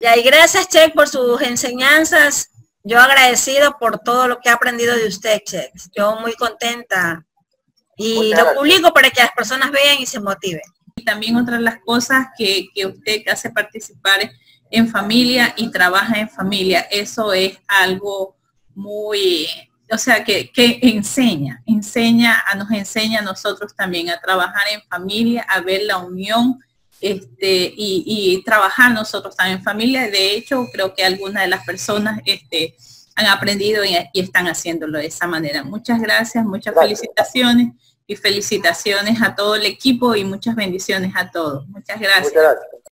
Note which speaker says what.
Speaker 1: Ya, y gracias, Check, por sus enseñanzas. Yo agradecido por todo lo que he aprendido de usted, Check. Yo muy contenta. Y lo publico para que las personas vean y se motiven.
Speaker 2: Y también otra de las cosas que usted hace participar en familia y trabaja en familia, eso es algo muy, o sea, que nos enseña a nosotros también a trabajar en familia, a ver la unión, y trabajar nosotros también en familia. De hecho, creo que algunas de las personas han aprendido y están haciéndolo de esa manera. Muchas gracias, muchas felicitaciones y felicitaciones a todo el equipo y muchas bendiciones a todos. Muchas gracias.
Speaker 3: Muchas gracias.